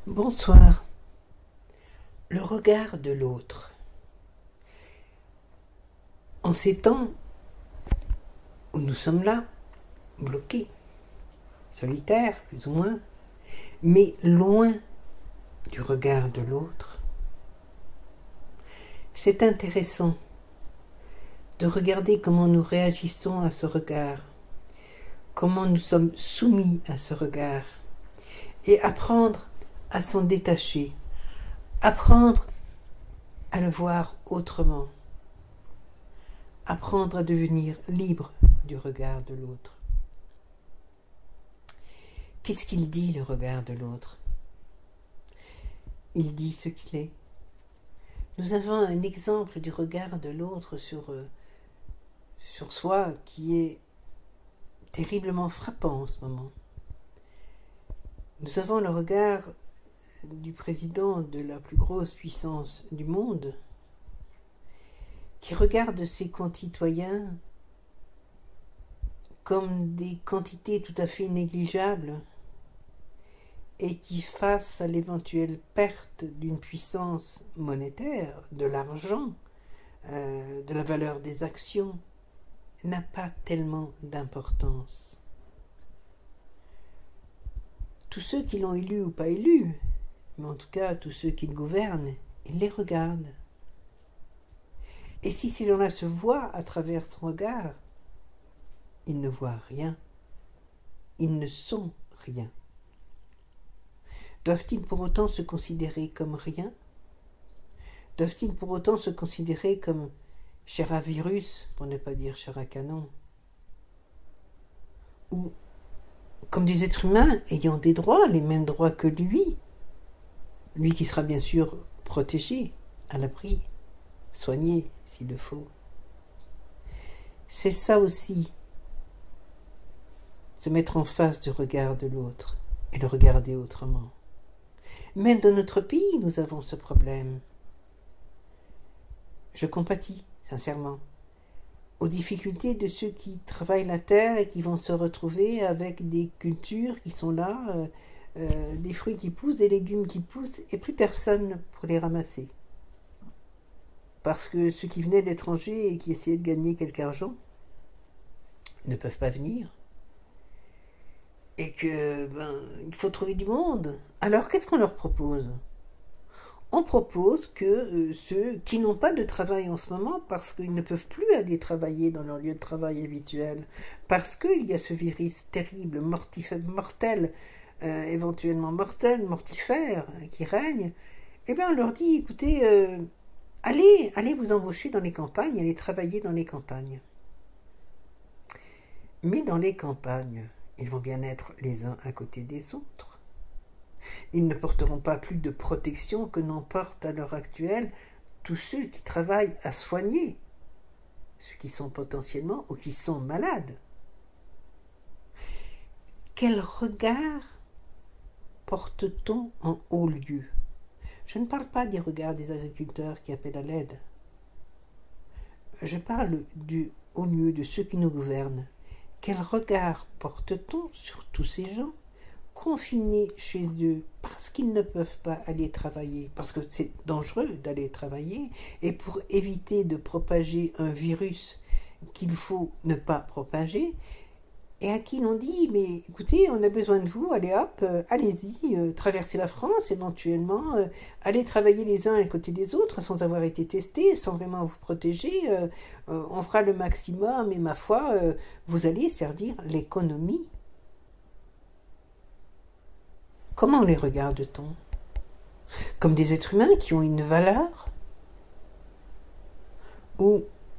Bonsoir. Le regard de l'autre. En ces temps où nous sommes là, bloqués, solitaires plus ou moins, mais loin du regard de l'autre, c'est intéressant de regarder comment nous réagissons à ce regard, comment nous sommes soumis à ce regard, et apprendre à s'en détacher, apprendre à le voir autrement, apprendre à devenir libre du regard de l'autre. Qu'est-ce qu'il dit, le regard de l'autre? Il dit ce qu'il est. Nous avons un exemple du regard de l'autre sur soi qui est terriblement frappant en ce moment. Nous avons le regard du président de la plus grosse puissance du monde qui regarde ses concitoyens comme des quantités tout à fait négligeables et qui, face à l'éventuelle perte d'une puissance monétaire, de l'argent, de la valeur des actions, n'a pas tellement d'importance. Tous ceux qui l'ont élu ou pas élu, mais en tout cas tous ceux qui le gouvernent, ils les regardent. Et si ces gens-là se voient à travers son regard, ils ne voient rien, ils ne sont rien. Doivent-ils pour autant se considérer comme rien? Doivent-ils pour autant se considérer comme chair à virus, pour ne pas dire chair à canon? Ou comme des êtres humains ayant des droits, les mêmes droits que lui qui sera bien sûr protégé, à l'abri, soigné s'il le faut. C'est ça aussi, se mettre en face du regard de l'autre et le regarder autrement. Même dans notre pays, nous avons ce problème. Je compatis, sincèrement, aux difficultés de ceux qui travaillent la terre et qui vont se retrouver avec des cultures qui sont là, des fruits qui poussent, des légumes qui poussent, et plus personne pour les ramasser. Parce que ceux qui venaient d'étrangers et qui essayaient de gagner quelque argent ne peuvent pas venir. Et que, il faut trouver du monde. Alors, qu'est-ce qu'on leur propose? On propose que ceux qui n'ont pas de travail en ce moment, parce qu'ils ne peuvent plus aller travailler dans leur lieu de travail habituel, parce qu'il y a ce virus terrible, mortel, éventuellement mortel, mortifère, qui règne, eh bien on leur dit, écoutez, allez vous embaucher dans les campagnes, allez travailler dans les campagnes. Mais dans les campagnes, ils vont bien être les uns à côté des autres. Ils ne porteront pas plus de protection que n'en portent à l'heure actuelle tous ceux qui travaillent à soigner ceux qui sont potentiellement ou qui sont malades. Quel regard porte-t-on en haut lieu? Je ne parle pas des regards des agriculteurs qui appellent à l'aide. Je parle du haut lieu de ceux qui nous gouvernent. Quel regard porte-t-on sur tous ces gens confinés chez eux parce qu'ils ne peuvent pas aller travailler, parce que c'est dangereux d'aller travailler, et pour éviter de propager un virus qu'il faut ne pas propager, et à qui l'on dit, mais écoutez, on a besoin de vous, allez hop, allez-y, traversez la France éventuellement, allez travailler les uns à côté des autres sans avoir été testés, sans vraiment vous protéger, on fera le maximum, et ma foi, vous allez servir l'économie. Comment les regarde-t-on? Comme des êtres humains qui ont une valeur? Ou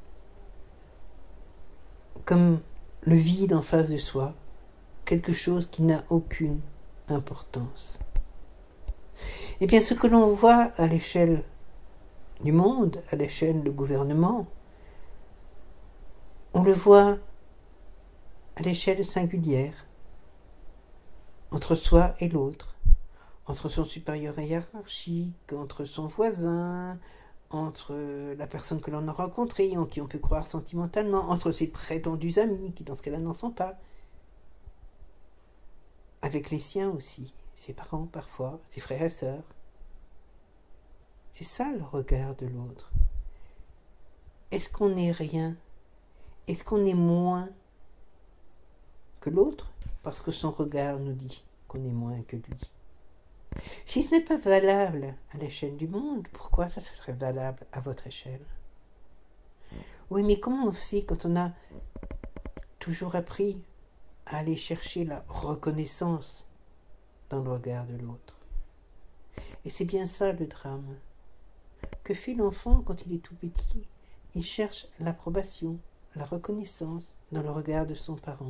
comme le vide en face de soi, quelque chose qui n'a aucune importance? Eh bien, ce que l'on voit à l'échelle du monde, à l'échelle du gouvernement, on le voit à l'échelle singulière, entre soi et l'autre, entre son supérieur hiérarchique, entre son voisin, entre la personne que l'on a rencontrée, en qui on peut croire sentimentalement, entre ses prétendus amis, qui dans ce cas-là n'en sont pas, avec les siens aussi. ses parents parfois, ses frères et sœurs. C'est ça le regard de l'autre. Est-ce qu'on n'est rien? Est-ce qu'on est moins que l'autre? Parce que son regard nous dit qu'on est moins que lui. Si ce n'est pas valable à l'échelle du monde, pourquoi ça serait valable à votre échelle? Oui, mais comment on fait quand on a toujours appris à aller chercher la reconnaissance dans le regard de l'autre? Et c'est bien ça le drame. Que fait l'enfant quand il est tout petit? Il cherche l'approbation, la reconnaissance dans le regard de son parent.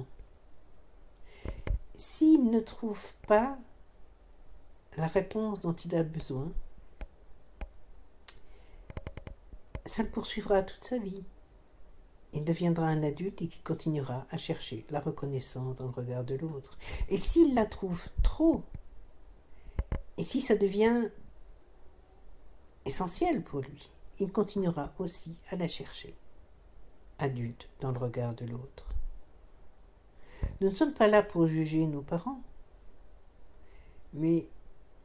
S'il ne trouve pas la réponse dont il a besoin, ça le poursuivra toute sa vie. Il deviendra un adulte et qui continuera à chercher la reconnaissance dans le regard de l'autre. Et s'il la trouve trop, et si ça devient essentiel pour lui, il continuera aussi à la chercher, adulte, dans le regard de l'autre. Nous ne sommes pas là pour juger nos parents, mais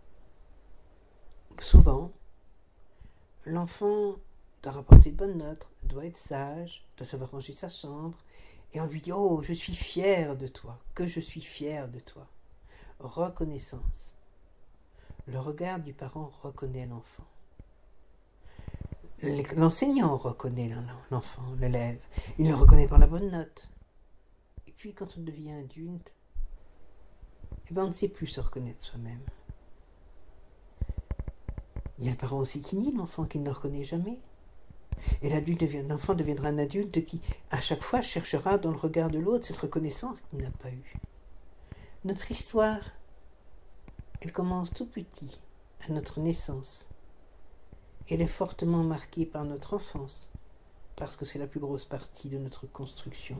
souvent, l'enfant doit rapporter de bonnes notes, doit être sage, doit savoir ranger sa chambre, et on lui dit « Oh, je suis fier de toi, que je suis fier de toi ». Reconnaissance. Le regard du parent reconnaît l'enfant. L'enseignant reconnaît l'enfant, l'élève. Il le reconnaît par la bonne note. Et puis, quand on devient adulte, on ne sait plus se reconnaître soi-même. Il y a le parent aussi qui nie l'enfant, qui ne le reconnaît jamais. Et l'enfant deviendra un adulte qui, à chaque fois, cherchera dans le regard de l'autre cette reconnaissance qu'il n'a pas eue. Notre histoire, elle commence tout petit, à notre naissance. Elle est fortement marquée par notre enfance, parce que c'est la plus grosse partie de notre construction.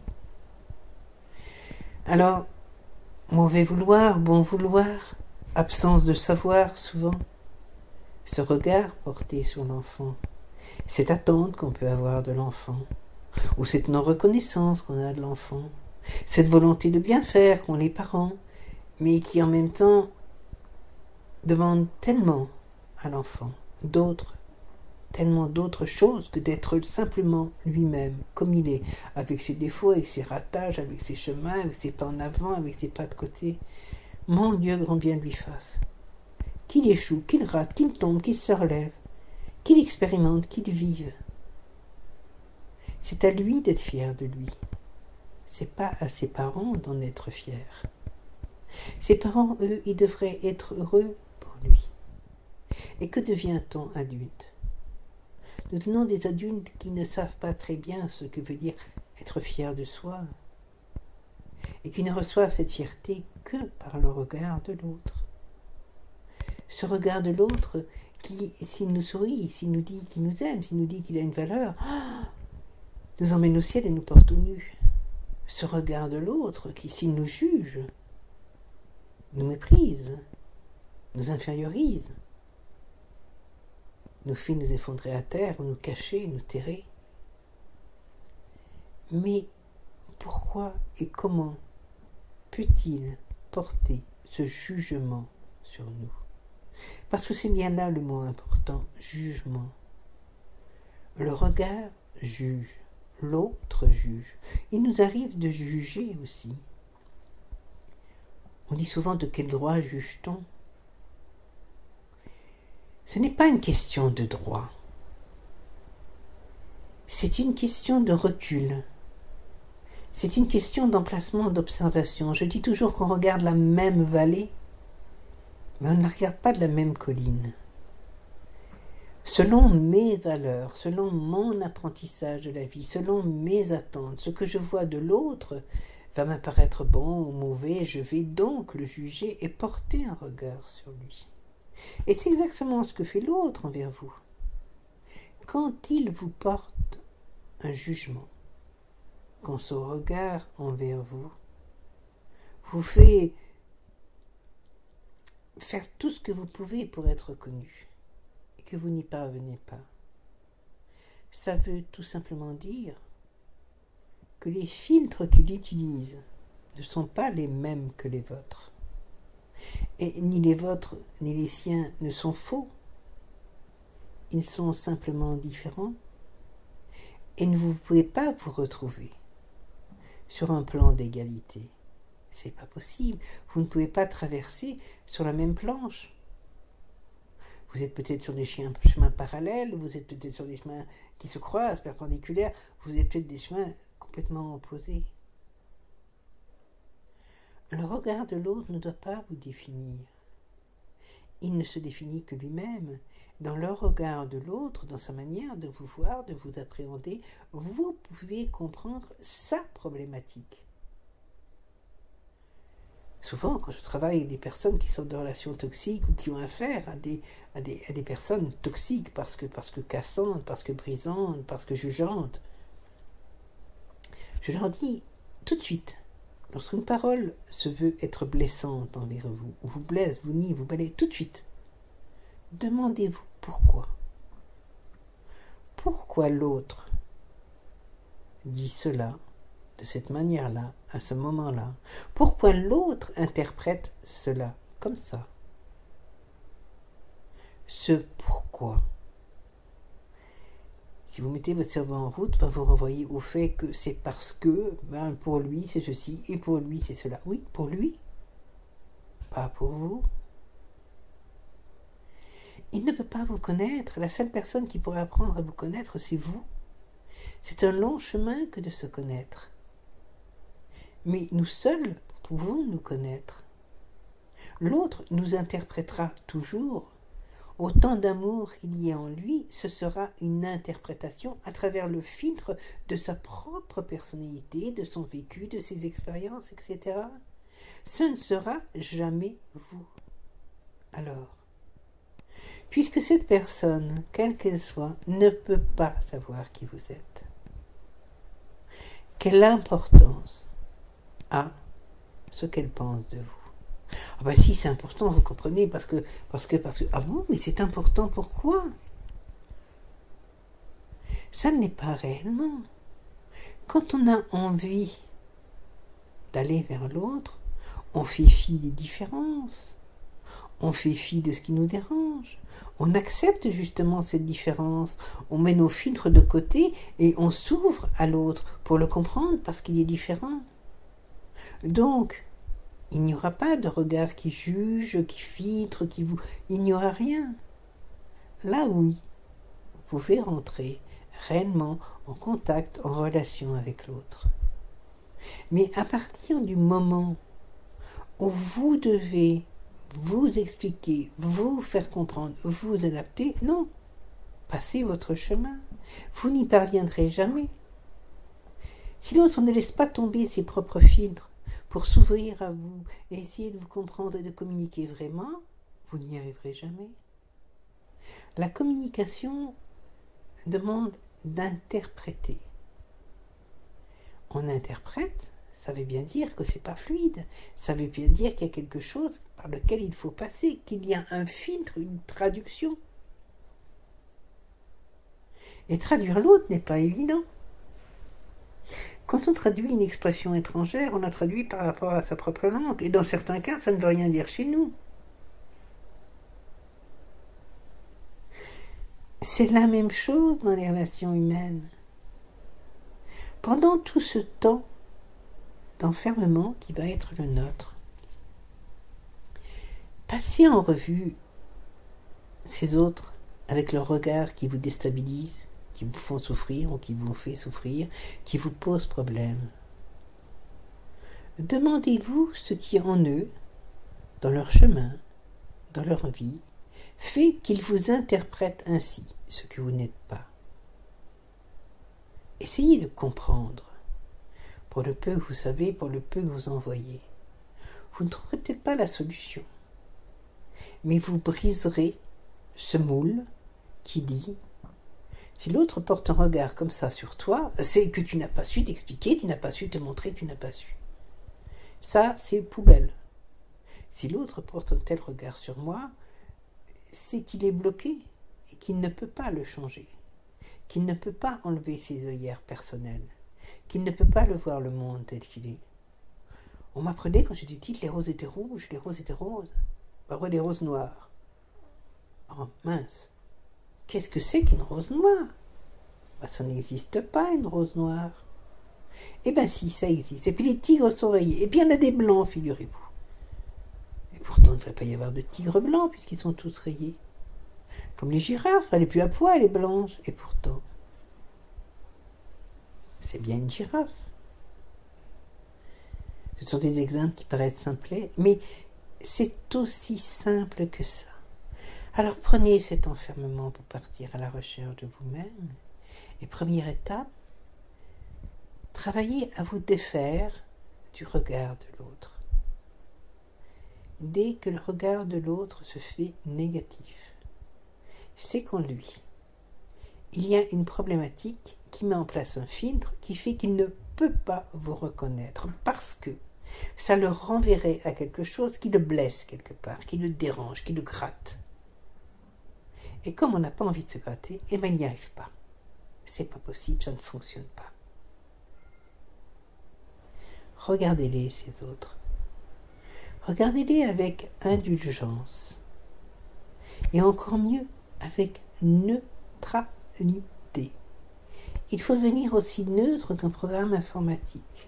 Alors, mauvais vouloir, bon vouloir, absence de savoir souvent, ce regard porté sur l'enfant, cette attente qu'on peut avoir de l'enfant, ou cette non-reconnaissance qu'on a de l'enfant, cette volonté de bien faire qu'ont les parents, mais qui en même temps demande tellement à l'enfant tellement d'autres choses que d'être simplement lui-même, comme il est, avec ses défauts, avec ses ratages, avec ses chemins, avec ses pas en avant, avec ses pas de côté. Mon Dieu, grand bien lui fasse. Qu'il échoue, qu'il rate, qu'il tombe, qu'il se relève, qu'il expérimente, qu'il vive. C'est à lui d'être fier de lui. C'est pas à ses parents d'en être fiers. Ses parents, eux, ils devraient être heureux pour lui. Et que devient-on adulte? Nous tenons des adultes qui ne savent pas très bien ce que veut dire être fier de soi et qui ne reçoivent cette fierté que par le regard de l'autre. Ce regard de l'autre qui, s'il nous sourit, s'il nous dit qu'il nous aime, s'il nous dit qu'il a une valeur, nous emmène au ciel et nous porte aux nus. Ce regard de l'autre qui, s'il nous juge, nous méprise, nous infériorise, nous fait nous effondrer à terre, ou nous cacher, nous terrer. Mais pourquoi et comment peut-il porter ce jugement sur nous? Parce que c'est bien là le mot important, jugement. Le regard juge, l'autre juge. Il nous arrive de juger aussi. On dit souvent de quel droit juge-t-on? Ce n'est pas une question de droit. C'est une question de recul. C'est une question d'emplacement, d'observation. Je dis toujours qu'on regarde la même vallée, mais on ne la regarde pas de la même colline. Selon mes valeurs, selon mon apprentissage de la vie, selon mes attentes, ce que je vois de l'autre va m'apparaître bon ou mauvais, je vais donc le juger et porter un regard sur lui. Et c'est exactement ce que fait l'autre envers vous. Quand il vous porte un jugement, quand son regard envers vous vous fait faire tout ce que vous pouvez pour être reconnu et que vous n'y parvenez pas, ça veut tout simplement dire que les filtres qu'il utilise ne sont pas les mêmes que les vôtres. Et ni les vôtres ni les siens ne sont faux. Ils sont simplement différents. Et vous ne pouvez pas vous retrouver sur un plan d'égalité. C'est pas possible. Vous ne pouvez pas traverser sur la même planche. Vous êtes peut-être sur des chemins parallèles, vous êtes peut-être sur des chemins qui se croisent, perpendiculaires, vous êtes peut-être des chemins complètement opposés. Le regard de l'autre ne doit pas vous définir. Il ne se définit que lui-même. Dans le regard de l'autre, dans sa manière de vous voir, de vous appréhender, vous pouvez comprendre sa problématique. Souvent, quand je travaille avec des personnes qui sont de relations toxiques ou qui ont affaire à des personnes toxiques parce que cassantes, parce que brisantes, parce que jugeantes, je leur dis tout de suite, lorsqu'une parole se veut être blessante envers vous, ou vous blesse, vous nie, vous balaye, tout de suite, demandez-vous pourquoi. Pourquoi l'autre dit cela de cette manière-là, à ce moment-là? Pourquoi l'autre interprète cela comme ça? Ce pourquoi, si vous mettez votre cerveau en route, va vous renvoyer au fait que c'est parce que, pour lui c'est ceci et pour lui c'est cela. Oui, pour lui, pas pour vous. Il ne peut pas vous connaître. La seule personne qui pourrait apprendre à vous connaître, c'est vous. C'est un long chemin que de se connaître. Mais nous seuls pouvons nous connaître. L'autre nous interprétera toujours. Autant d'amour qu'il y a en lui, ce sera une interprétation à travers le filtre de sa propre personnalité, de son vécu, de ses expériences, etc. Ce ne sera jamais vous. Alors, puisque cette personne, quelle qu'elle soit, ne peut pas savoir qui vous êtes, quelle importance a ce qu'elle pense de vous? Ah ben si, c'est important, vous comprenez, parce que, ah bon, mais c'est important, pourquoi? Ça ne l'est pas réellement. Quand on a envie d'aller vers l'autre, on fait fi des différences, on fait fi de ce qui nous dérange, on accepte justement cette différence, on met nos filtres de côté et on s'ouvre à l'autre pour le comprendre parce qu'il est différent. Donc, il n'y aura pas de regard qui juge, qui filtre, il n'y aura rien. Là, oui, vous pouvez rentrer réellement en contact, en relation avec l'autre. Mais à partir du moment où vous devez vous expliquer, vous faire comprendre, vous adapter, non, passez votre chemin. Vous n'y parviendrez jamais. Si l'autre ne laisse pas tomber ses propres filtres, pour s'ouvrir à vous et essayer de vous comprendre et de communiquer vraiment, vous n'y arriverez jamais. La communication demande d'interpréter. On interprète, ça veut bien dire que c'est pas fluide, ça veut bien dire qu'il y a quelque chose par lequel il faut passer, qu'il y a un filtre, une traduction. Et traduire l'autre n'est pas évident. Quand on traduit une expression étrangère, on la traduit par rapport à sa propre langue. Et dans certains cas, ça ne veut rien dire chez nous. C'est la même chose dans les relations humaines. Pendant tout ce temps d'enfermement qui va être le nôtre, passez en revue ces autres avec leur regard qui vous déstabilise, qui vous font souffrir ou qui vous fait souffrir, qui vous pose problème. Demandez-vous ce qui en eux, dans leur chemin, dans leur vie, fait qu'ils vous interprètent ainsi ce que vous n'êtes pas. Essayez de comprendre, pour le peu que vous savez, pour le peu que vous en voyez. Vous ne trouverez peut-être pas la solution, mais vous briserez ce moule qui dit: si l'autre porte un regard comme ça sur toi, c'est que tu n'as pas su t'expliquer, tu n'as pas su te montrer, tu n'as pas su. Ça, c'est poubelle. Si l'autre porte un tel regard sur moi, c'est qu'il est bloqué et qu'il ne peut pas le changer, qu'il ne peut pas enlever ses œillères personnelles, qu'il ne peut pas le voir le monde tel qu'il est. On m'apprenait quand j'étais petite, les roses étaient rouges, les roses étaient roses. Parfois des roses noires. Oh mince, qu'est-ce que c'est qu'une rose noire? Ça n'existe pas, une rose noire. Eh bien si, ça existe. Et puis les tigres sont rayés. Et puis il y en a des blancs, figurez-vous. Et pourtant, il ne devrait pas y avoir de tigres blancs, puisqu'ils sont tous rayés. Comme les girafes, elle n'est plus à poil, elle est blanche. Et pourtant, c'est bien une girafe. Ce sont des exemples qui paraissent simplets, mais c'est aussi simple que ça. Alors prenez cet enfermement pour partir à la recherche de vous-même. Et première étape, travaillez à vous défaire du regard de l'autre. Dès que le regard de l'autre se fait négatif, c'est qu'en lui, il y a une problématique qui met en place un filtre qui fait qu'il ne peut pas vous reconnaître parce que ça le renverrait à quelque chose qui le blesse quelque part, qui le dérange, qui le gratte. Et comme on n'a pas envie de se gratter, eh bien, il n'y arrive pas. C'est pas possible, ça ne fonctionne pas. Regardez-les, ces autres. Regardez-les avec indulgence. Et encore mieux, avec neutralité. Il faut devenir aussi neutre qu'un programme informatique.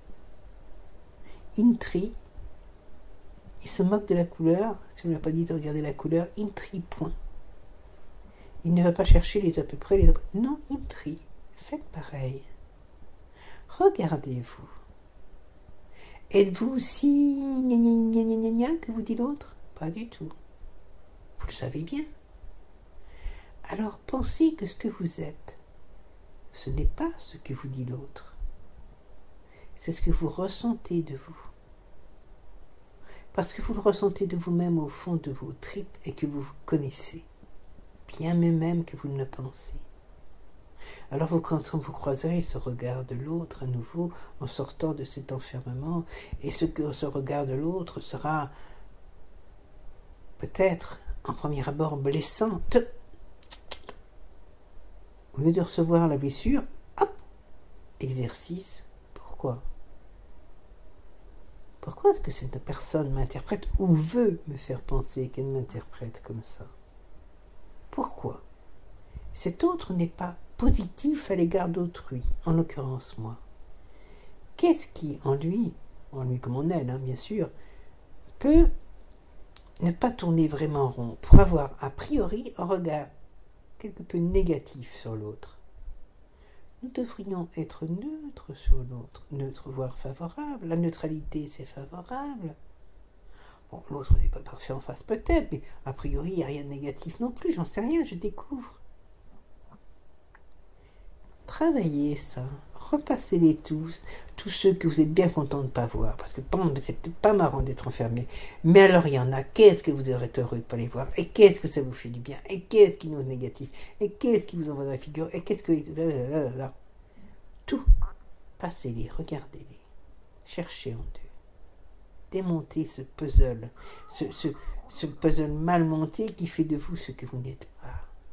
Intri, il se moque de la couleur, si on ne lui a pas dit de regarder la couleur, Intri, point. Il ne va pas chercher les à peu près, les à peu près. Non, Intri, faites pareil. Regardez-vous. Êtes-vous aussi gna gna gna gna gna que vous dit l'autre? Pas du tout. Vous le savez bien. Alors pensez que ce que vous êtes, ce n'est pas ce que vous dit l'autre. C'est ce que vous ressentez de vous. Parce que vous le ressentez de vous-même au fond de vos tripes et que vous vous connaissez. Bien même que vous ne le pensez. Alors quand vous croiserez ce regard de l'autre à nouveau en sortant de cet enfermement, et ce regard de l'autre sera peut-être en premier abord blessant. Au lieu de recevoir la blessure, hop, exercice. Pourquoi? Pourquoi est-ce que cette personne m'interprète ou veut me faire penser qu'elle m'interprète comme ça? Pourquoi? Cet autre n'est pas positif à l'égard d'autrui, en l'occurrence moi. Qu'est-ce qui, en lui comme on aide, bien sûr, peut ne pas tourner vraiment rond pour avoir a priori un regard quelque peu négatif sur l'autre? Nous devrions être neutres sur l'autre, neutre voire favorable. La neutralité, c'est favorable. Bon, l'autre n'est pas parfait en face peut-être, mais a priori, il n'y a rien de négatif non plus, j'en sais rien, je découvre. Travaillez ça, repassez-les tous ceux que vous êtes bien content de ne pas voir, parce que c'est peut-être pas marrant d'être enfermé, mais alors il y en a, qu'est-ce que vous aurez heureux de ne pas les voir, et qu'est-ce que ça vous fait du bien, et qu'est-ce qui nous est négatif, et qu'est-ce qui vous envoie dans la figure, et qu'est-ce que... Là. Tout, passez-les, regardez-les, cherchez en eux, démontez ce puzzle, ce puzzle mal monté qui fait de vous ce que vous n'êtes pas.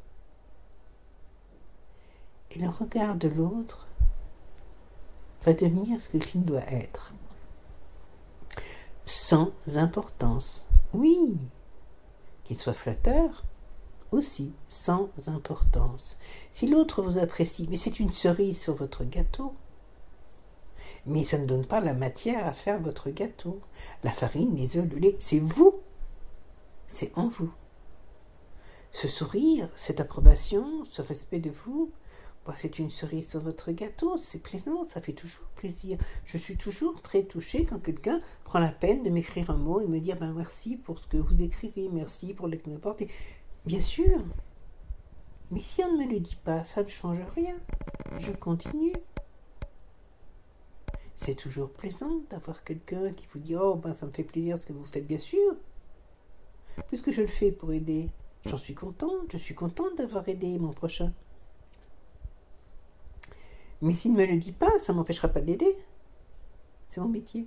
Et le regard de l'autre va devenir ce qu'il doit être. Sans importance. Oui. Qu'il soit flatteur, aussi sans importance. Si l'autre vous apprécie, mais c'est une cerise sur votre gâteau. Mais ça ne donne pas la matière à faire votre gâteau. La farine, les œufs, le lait, c'est vous. C'est en vous. Ce sourire, cette approbation, ce respect de vous, c'est une cerise sur votre gâteau, c'est plaisant, ça fait toujours plaisir. Je suis toujours très touchée quand quelqu'un prend la peine de m'écrire un mot et me dire merci pour ce que vous écrivez, merci pour le que vous m'apportez. Bien sûr, mais si on ne me le dit pas, ça ne change rien. Je continue. C'est toujours plaisant d'avoir quelqu'un qui vous dit ça me fait plaisir ce que vous faites, bien sûr. Puisque je le fais pour aider, j'en suis contente, je suis contente d'avoir aidé mon prochain. Mais s'il ne me le dit pas, ça ne m'empêchera pas de l'aider. C'est mon métier.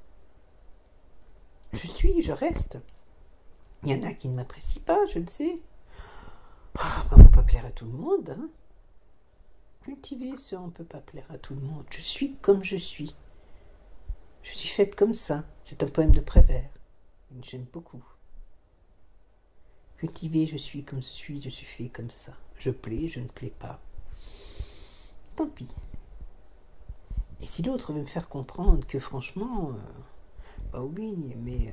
Je reste. Il y en a qui ne m'apprécient pas, je le sais. On ne peut pas plaire à tout le monde. Cultiver ça, on ne peut pas plaire à tout le monde. Je suis comme je suis. Je suis faite comme ça. C'est un poème de Prévert. J'aime beaucoup. Cultivé, je suis comme je suis fait comme ça. Je plais, je ne plais pas. Tant pis. Et si l'autre veut me faire comprendre que franchement, bah oui, mais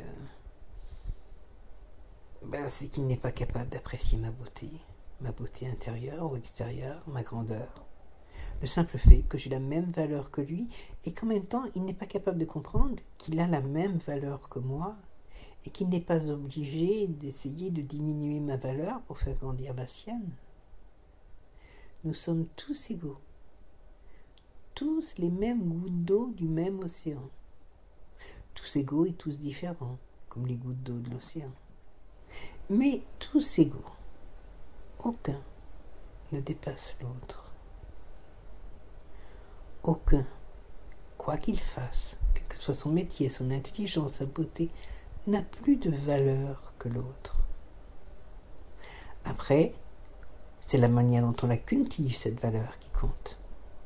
c'est qu'il n'est pas capable d'apprécier ma beauté intérieure ou extérieure, ma grandeur. Le simple fait que j'ai la même valeur que lui et qu'en même temps, il n'est pas capable de comprendre qu'il a la même valeur que moi et qu'il n'est pas obligé d'essayer de diminuer ma valeur pour faire grandir la sienne. Nous sommes tous égaux, tous les mêmes gouttes d'eau du même océan, tous égaux et tous différents, comme les gouttes d'eau de l'océan, mais tous égaux. Aucun ne dépasse l'autre. Aucun, quoi qu'il fasse, quel que soit son métier, son intelligence, sa beauté, n'a plus de valeur que l'autre. Après, c'est la manière dont on la cultive, cette valeur, qui compte.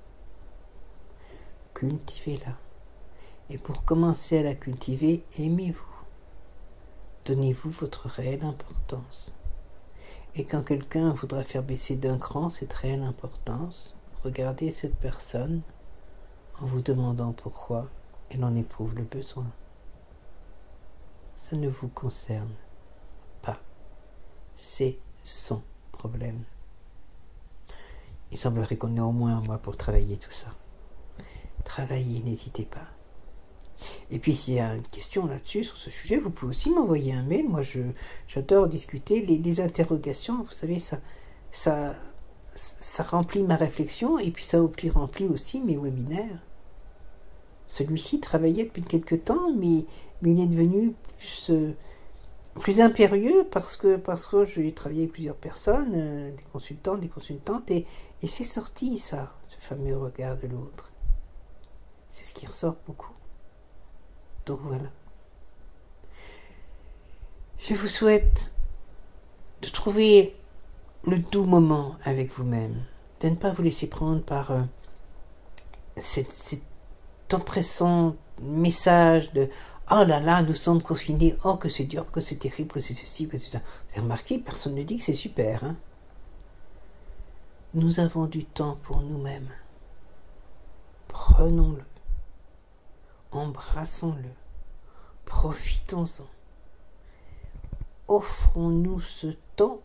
Cultivez-la. Et pour commencer à la cultiver, aimez-vous. Donnez-vous votre réelle importance. Et quand quelqu'un voudra faire baisser d'un cran cette réelle importance, regardez cette personne en vous demandant pourquoi elle en éprouve le besoin. Ça ne vous concerne pas. C'est son problème. Il semblerait qu'on ait au moins un mois pour travailler tout ça. Travaillez, n'hésitez pas. Et puis s'il y a une question là-dessus, sur ce sujet, vous pouvez aussi m'envoyer un mail. Moi, j'adore discuter. Les interrogations, vous savez, ça remplit ma réflexion et puis ça remplit aussi mes webinaires. Celui-ci travaillait depuis quelque temps, mais il est devenu plus impérieux parce que j'ai travaillé avec plusieurs personnes, des consultants, des consultantes, et c'est sorti ça, ce fameux regard de l'autre. C'est ce qui ressort beaucoup. Donc voilà. Je vous souhaite de trouver le doux moment avec vous-même, de ne pas vous laisser prendre par cet empressant message de « Oh là là, nous sommes confinés, oh que c'est dur, que c'est terrible, que c'est ceci, que c'est ça ». Vous avez remarqué, personne ne dit que c'est super. Hein. Nous avons du temps pour nous-mêmes. Prenons-le. Embrassons-le. Profitons-en. Offrons-nous ce temps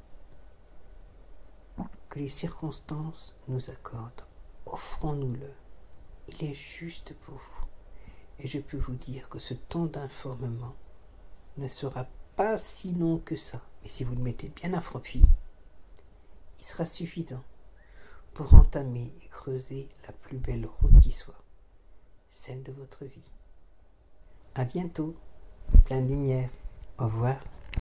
que les circonstances nous accordent. Offrons-nous-le. Il est juste pour vous. Et je peux vous dire que ce temps d'informement ne sera pas si long que ça. Et si vous le mettez bien à profit, il sera suffisant pour entamer et creuser la plus belle route qui soit, celle de votre vie. À bientôt, plein de lumière. Au revoir.